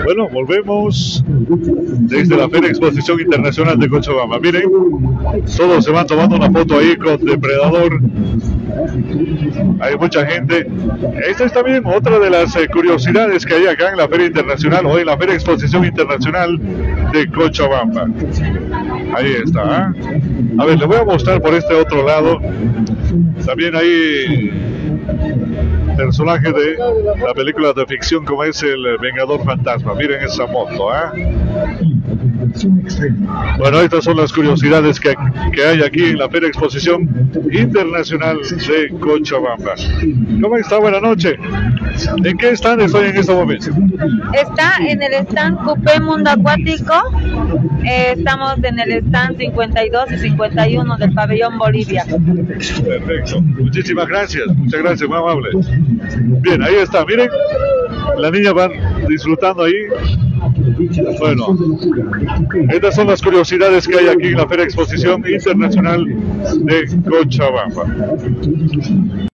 Bueno, volvemos desde la Feria Exposición Internacional de Cochabamba. Miren, todos se van tomando una foto ahí con Depredador. Hay mucha gente. Esta es también otra de las curiosidades que hay acá en la Feria Internacional o en la Feria Exposición Internacional de Cochabamba. Ahí está. A ver, le voy a mostrar por este otro lado. También hay personaje de la película de ficción como es el Vengador Fantasma. Miren esa moto, Bueno, estas son las curiosidades que hay aquí en la Feria Exposición Internacional de Cochabamba. ¿Cómo está? Buenas noches. ¿En qué stand estoy en este momento? Está en el stand Coupé Mundo Acuático. Estamos en el stand 52 y 51 del pabellón Bolivia. Perfecto. Muchísimas gracias. Muchas gracias, muy amable. Bien, ahí está. Miren, las niñas van disfrutando ahí. Bueno, estas son las curiosidades que hay aquí en la Feria Exposición Internacional de Cochabamba.